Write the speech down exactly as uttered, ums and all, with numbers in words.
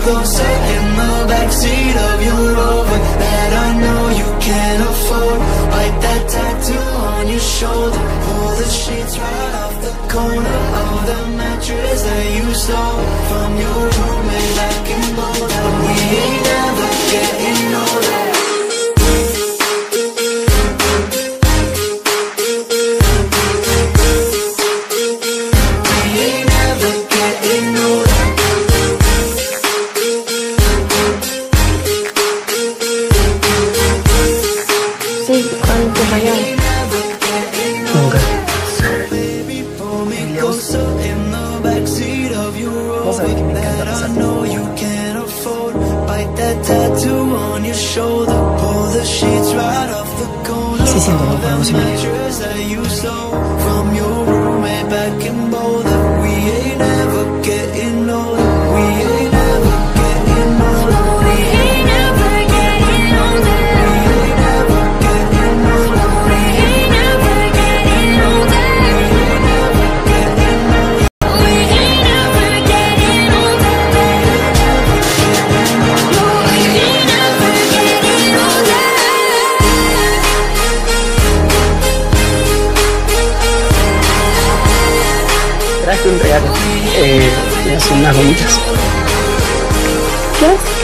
closer in the backseat of your Rover that I know you can't afford. Bite that tattoo on your shoulder, pull the sheets right off the corner of the mattress that you stole from your roommate back in Boulder. We ain't never getting older. Sí, ¿cuándo te rayaron? Nunca. Vos sabés que me encanta pasar tiempo. Sí, siento, no podemos imaginar. Traje un regalo. Eh, son unas gomitas. ¿Qué?